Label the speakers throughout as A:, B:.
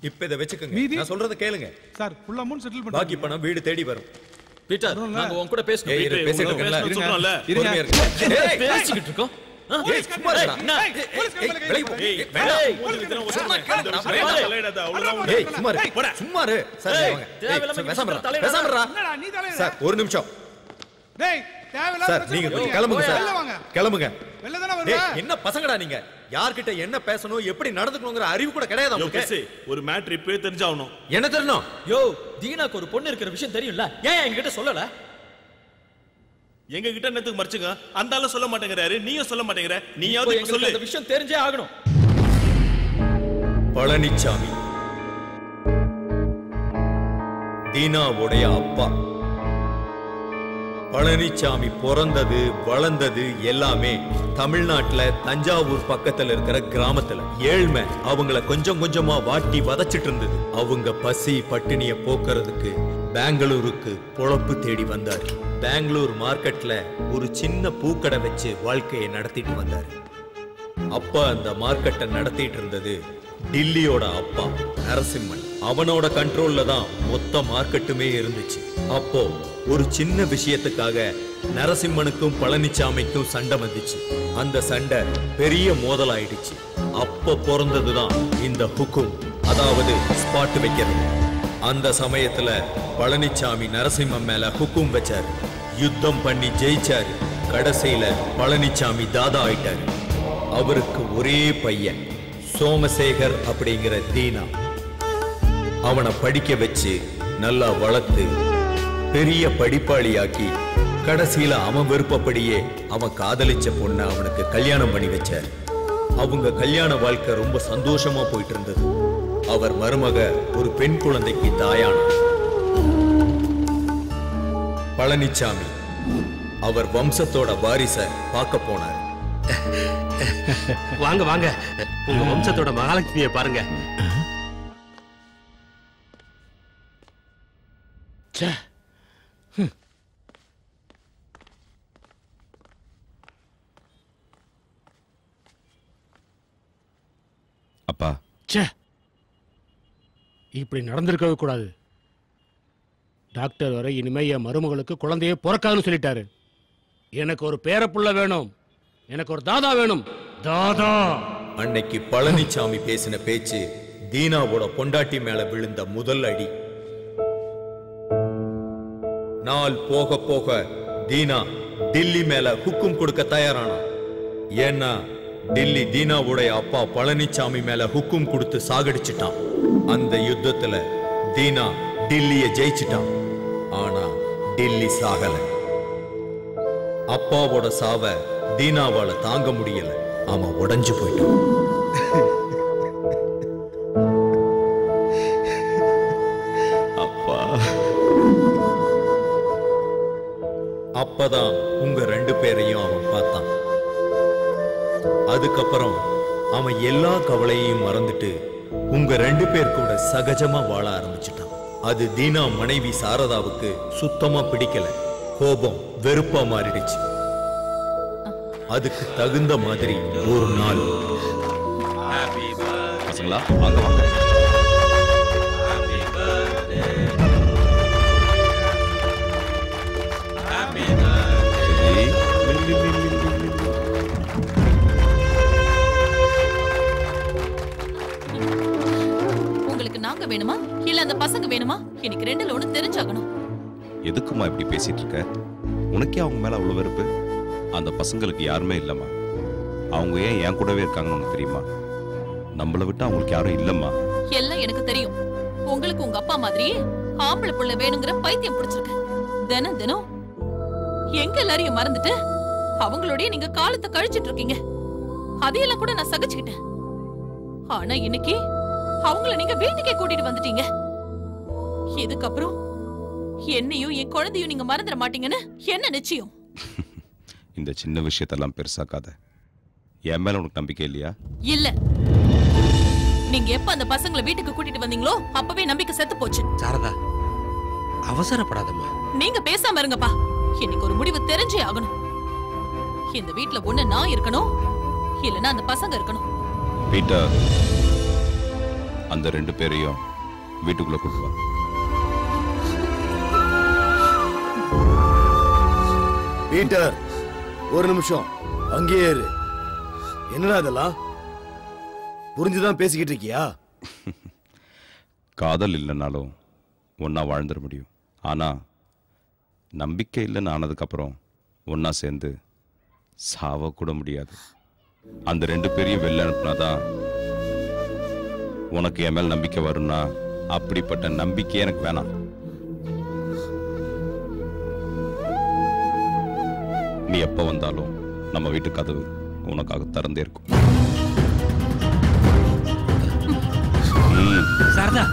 A: இப்ப இத வெச்சுக்கங்க. நான் சொல்றத கேளுங்க.
B: சார் full amount settle பண்ணு.
A: பாக்கி பணம் வீடு தேடி வரும்.
C: பீட்டர் நாங்க உங்க கூட பேசணும்.
A: பேசிட்டு இருக்கல.
C: இருங்க. ஏய் பேசிக்கிட்டு இருக்கோம். ஏய் சும்மா இருடா.
A: ஏய் சும்மா இரு. சும்மா இரு. சார் வாங்க. பேசாமறா. சார் ஒரு நிமிஷம்.
B: டேய் தேவல
A: சார் நீங்க கிளம்புங்க சார். கிளம்புங்க.
B: வெல்ல தான வருவ.
A: என்ன பசங்கடா நீங்க? யார்கிட்ட என்ன பேசணும் எப்படி நடந்துக்கணும்ங்கற அறிவு கூட கிடையாது உங்களுக்கு.
D: ஒரு மேட்டர் இப்பவே தெரிஞ்சாவணும்.
A: என்ன தெரியணும்?
C: யோ தீனாக்கு ஒரு பொண்ணு இருக்கிற விஷயம் தெரியும்ல. ஏன் என்கிட்ட சொல்லல?
D: எங்க கிட்ட என்னத்துக்கு மறைச்சுங்க? அந்த ஆளு சொல்ல மாட்டேங்கறாரு. நீயும் சொல்ல மாட்டேங்கற. நீயாவது இப்ப சொல்லு.
C: இந்த விஷயம் தெரிஞ்சே ஆகணும்.
A: பழனிச்சாமி தீனாவுடைய அப்பா. பழனிச்சாமி பிறந்தது வளர்ந்தது எல்லாமே தமிழ்நாட்டுல தஞ்சாவூர் பக்கத்துல இருக்கிற கிராமத்துல. ஏழ்மை அவங்கள கொஞ்சம் கொஞ்சமா வாட்டி வதச்சிட்டு இருந்தது. அவங்க பசி பட்டினிய போக்குறதுக்கு பெங்களூருக்கு பொழப்பு தேடி வந்தாரு. பெங்களூர் மார்க்கெட்ல ஒரு சின்ன பூக்கடை வச்சு வாழ்க்கையை நடத்திட்டு வந்தாரு. அப்ப அந்த மார்க்கெட்டை நடத்திட்டு இருந்தது டில்லியோட அப்பா நரசிம்மன். அவனோட கண்ட்ரோல்ல தான் மொத்த மார்க்கெட்டுமே இருந்துச்சு. அப்போ ஒரு சின்ன விஷயத்துக்காக நரசிம்மனுக்கும் பழனிச்சாமிக்கும் சண்டை வந்துச்சு. அந்த சண்டை பெரிய மோதலாயிடுச்சு. அப்ப பிறந்ததுதான் இந்த ஹுக்கும், அதாவது ஸ்பாட் வைக்கிறது. அந்த சமயத்துல பழனிச்சாமி நரசிம்மன் மேல ஹுக்கும் வச்சாரு. யுத்தம் பண்ணி ஜெயிச்சாரு. கடைசியில பழனிச்சாமி தாதா ஆயிட்டாரு. அவருக்கு ஒரே பையன் சோமசேகர் அப்படிங்கிற தீனா. அவனை படிக்க வச்சு நல்லா வளர்த்து பெரிய படிப்பாளியாக்கி கடைசியில அவன் விருப்பப்படியே அவன் காதலிச்ச பொண்ணை அவனுக்கு கல்யாணம் பண்ணி வச்சார். அவங்க கல்யாண வாழ்க்கை ரொம்ப சந்தோஷமா போயிட்டு இருந்தது. அவர் மருமக ஒரு பெண் குழந்தைக்கு தாயானார். பழனிச்சாமி அவர் வம்சத்தோட வாரிச பார்க்க போனார்.
E: வாங்க வாங்க, உங்க வம்சத்தோட மகாலட்சுமியை பாருங்க.
F: அப்பா
E: இப்படி நடந்திருக்கவே கூடாது. டாக்டர் வரை இனிமே என் மருமகளுக்கு குழந்தையே பிறக்காதுன்னு சொல்லிட்டாரு. எனக்கு ஒரு பேரப்புள்ள வேணும், எனக்கு ஒரு தாதா வேணும். தாதா.
A: அன்னைக்கு பழனிச்சாமி பேசின பேச்சு தீனாவோட பொண்டாட்டி மேல விழுந்த முதல் அடி. நாள் போக போக தீனா டில்லி மேல ஹுக்கும் கொடுக்க தயாரானா. ஏன்னா டில்லி தீனாவுடைய அப்பா பழனிச்சாமி மேல ஹுக்கும் கொடுத்து சாகடிச்சிட்டான். அந்த யுத்தத்துல தீனா டில்லிய ஜெயிச்சிட்டான். ஆனா டில்லி சாகல. அப்பாவோட சாவ தீனாவால தாங்க முடியல. அவன் உடைஞ்சு போயிட்டான்.
F: அப்பா.
A: அப்பதான் உங்க ரெண்டு பேரையும் அவன் பார்த்தான். அதுக்கப்புறம் அவன் எல்லா கவலையையும் மறந்துட்டு உங்க ரெண்டு பேர் கூட சகஜமா வாழ ஆரம்பிச்சிட்டான். அது தீனா மனைவி சாரதாவுக்கு சுத்தமா பிடிக்கல. கோபம் வெறுப்பா மாறிடுச்சு. அதுக்கு தகுந்த மாதிரி ஒரு நாள்
F: பசங்களா வாங்க வாங்க.
G: உங்களுக்கு நாங்க வேணுமா இல்ல அந்த பசங்க வேணுமா? எனக்கு ரெண்டுல ஒண்ணு தெரிஞ்சாகணும்.
F: எதுக்குமா இப்படி பேசிட்டு இருக்க? உனக்கே அவங்க மேல அவ்வளவு வெறுப்பு? அந்த பசங்களுக்கு யாருமே இல்லம்மா. அவங்க ஏன் என் கூடவே இருக்காங்கன்னு உனக்கு தெரியுமா? நம்மளை விட்டு அவங்களுக்கு யாரும் இல்லம்மா.
G: எல்லாம் எனக்கு தெரியும். உங்களுக்கு உங்க அப்பா மாதிரி ஆம்பளை புள்ள வேணுங்கிற பைத்தியம் பிடிச்சிருக்கு. தினம் தினம் எங்க எல்லாரையும் மறந்துட்டு அவங்களோடய நீங்க காலத்தை கழிச்சிட்டு இருக்கீங்க. அதையெல்லாம் கூட நான் சகிச்சுக்கிட்டேன். ஆனா இன்னைக்கு அவங்கள நீங்க வீட்டுக்கே கூட்டிட்டு வந்துட்டீங்க. இதுக்கப்புறம் என்னையும் என் குழந்தையும் நீங்க மறந்துட மாட்டீங்கன்னு என்ன நிச்சயம்?
F: இந்த சின்ன விஷயத்தெல்லாம் பெருசாக்காத. என் மேல உனக்கு நம்பிக்கை இல்லையா?
G: இல்ல. நீங்க எப்ப அந்த பசங்களை வீட்டுக்கு கூட்டிட்டு வந்தீங்களோ அப்பவே நம்பிக்கை செத்து போச்சு.
E: சாரதா, அவசரப்படாதம்மா.
G: நீங்க பேசாம இருங்கப்பா. எனக்கு ஒரு முடிவு தெரிஞ்சே ஆகணும். இந்த வீட்ல ஒண்ணு நான் இருக்கணும், இல்லனா அந்த பசங்க இருக்கணும்.
F: பீட்டர், அந்த 2 பேரையும் வீட்டுக்குள்ள கூட்டு வா.
H: பீட்டர், ஒரு நிமிஷம் அங்கேயே இரு. என்னடா இதெல்லாம்? புரிஞ்சுதான் பேசிக்கிட்டு இருக்கியா?
F: காதல் இல்லைனாலும் ஒன்னா வாழ்ந்துட முடியும். ஆனா நம்பிக்கை இல்லைன்னு ஆனதுக்கப்புறம் ஒன்னா சேர்ந்து சாவ கூட முடியாது. அந்த 2 பேரையும் வெளில அனுப்புனாதான் உனக்கு என் மேல் நம்பிக்கை வரும்னா அப்படிப்பட்ட நம்பிக்கை எனக்கு வேணாம். நீ எப்ப வந்தாலும் நம்ம வீட்டு கதவு உனக்காக திறந்தே இருக்கும்.
C: சாரதா,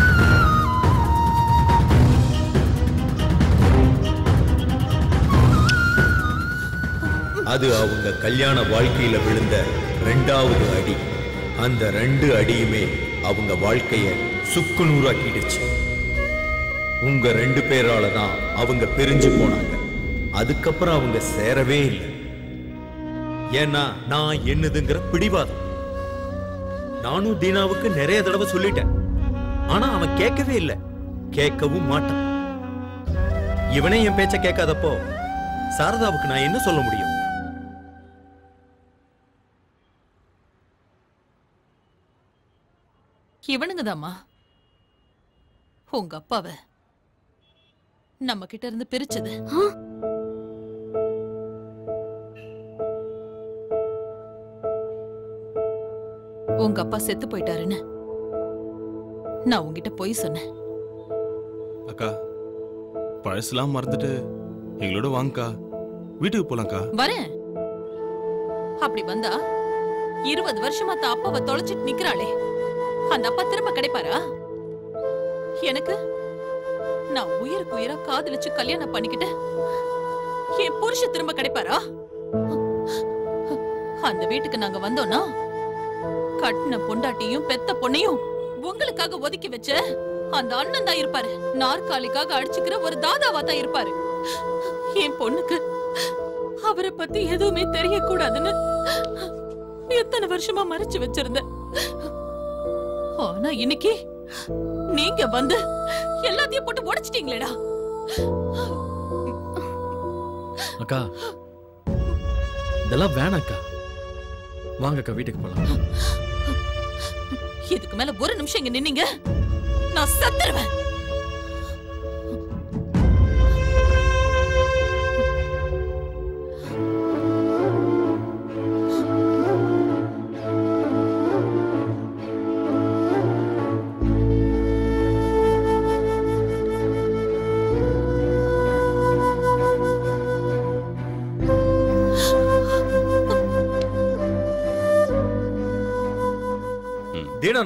A: அது அவங்க கல்யாண வாழ்க்கையில விழுந்த 2வது அடி. அந்த 2 அடியுமே அவங்க வாழ்க்கைய சுக்குநூறாக்கிடுச்சு. உங்க 2 பேரால தான் அவங்க பிரிஞ்சு போனாங்க. அதுக்கப்புறம் அவங்க சேரவே இல்லை. ஏன்னா நான் என்னதுங்கிற பிடிவாதம். நானும் தீனாவுக்கு நிறைய தடவை சொல்லிட்டேன். ஆனா அவன் கேட்கவே இல்லை, கேட்கவும் மாட்டான். இவனே என் பேச்ச கேட்காதப்போ சாரதாவுக்கு நான் என்ன சொல்ல முடியும்?
G: இவனுங்கதாம்மா உங்க அப்பாவை நம்ம கிட்ட இருந்து பிரிச்சது. உங்க அப்பா செத்து போயிட்டாருன்னு நான் உங்ககிட்ட போய் சொன்னேன்.
D: அக்கா, பழசெல்லாம் மறந்துட்டு எங்களோட வாங்கக்கா, வீட்டுக்கு போலாம்க்கா.
G: வரேன். அப்படி வந்தா 20 வருஷமா தான் அப்பாவை தொலைச்சிட்டு நிக்கிறாளே, அந்த அப்பா திரும்ப கிடைப்பாரா? எனக்கு நான் உயிருக்கு உயிரா காதலிச்சு கல்யாணம் பண்ணிக்கிட்டு என் புருஷ திரும்ப கிடைப்பாரா? அந்த வீட்டுக்கு நாங்க வந்தோம்னா கட்டின பொண்டாட்டியும் பெத்த பொண்ணையும் உங்களுக்காக ஒதுக்கி வச்ச அந்த அண்ணன் தான் இருப்பாரு. நாற்காலிக்காக அடிச்சுக்கிற ஒரு தாதாவா தான் இருப்பாரு. என் பொண்ணுக்கு அவரை பத்தி எதுவுமே தெரியக்கூடாதுன்னு எத்தனை வருஷமா மறைச்சு வச்சிருந்த. ஆனா இன்னைக்கு நீங்க வந்து எல்லாத்தையும் போட்டு உடைச்சிட்டீங்களேடா.
C: அக்கா, இதெல்லாம் வேணாக்கா. வாங்கக்கா, வீட்டுக்கு போலாம்.
G: இதுக்கு மேல ஒரு நிமிஷம் இங்க நின்னீங்க, நான் செத்துருவேன்.
A: தீனா,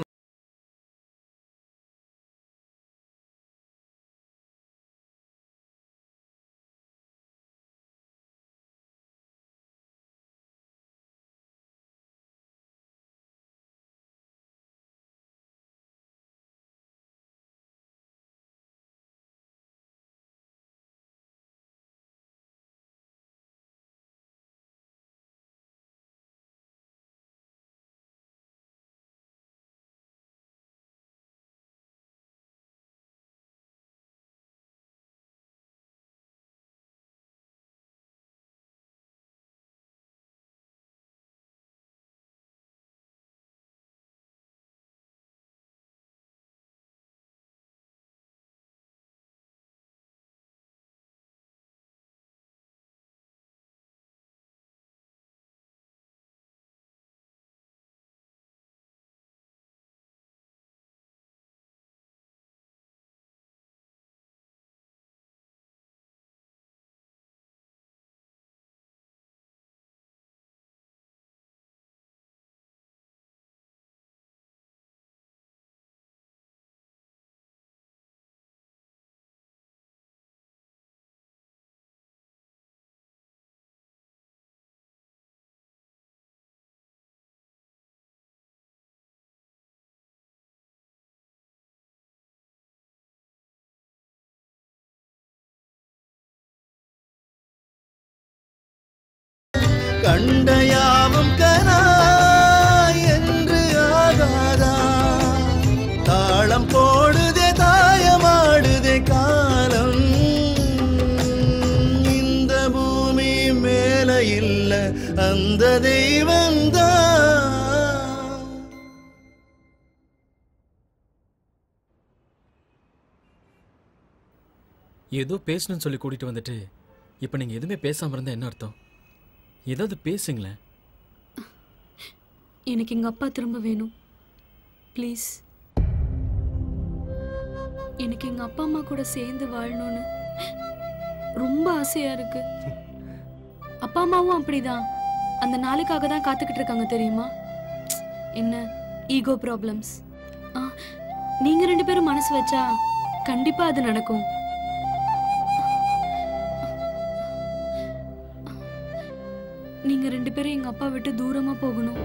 I: கண்டயாவும் கனா என்று ஆகாதா, இல்ல அந்த தெய்வம்தான்.
C: ஏதோ பேசணும்னு சொல்லி கூட்டிட்டு வந்துட்டு இப்ப நீங்க எதுவுமே பேசாம இருந்தா என்ன அர்த்தம்? ஏதாவது பேசுங்களேன்.
J: எனக்கு எங்க அப்பா திரும்ப வேணும் ப்ளீஸ். எனக்கு எங்க அப்பா அம்மா கூட சேர்ந்து வாழணும்னு ரொம்ப ஆசையா இருக்கு. அப்பா அம்மாவும் அப்படிதான் அந்த நாளுக்காக தான் காத்துக்கிட்டு இருக்காங்க தெரியுமா? என்ன ஈகோ ப்ராப்ளம்ஸ். நீங்க 2 பேரும் மனசு வச்சா கண்டிப்பா அது நடக்கும். நீங்க 2 பேரும் எங்க அப்பா விட்டு தூரமா போகணும்.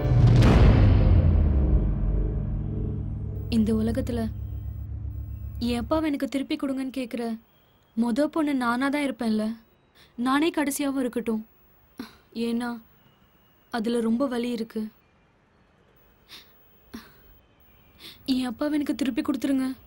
J: இந்த உலகத்துல என் அப்பாவை எனக்கு திருப்பி கொடுங்கன்னு கேக்குற மொத பொண்ணு நானா தான் இருப்பேன்ல. நானே கடைசியாவும் இருக்கட்டும். ஏன்னா அதுல ரொம்ப வலி இருக்கு. என் அப்பாவை எனக்கு திருப்பி கொடுத்துருங்க.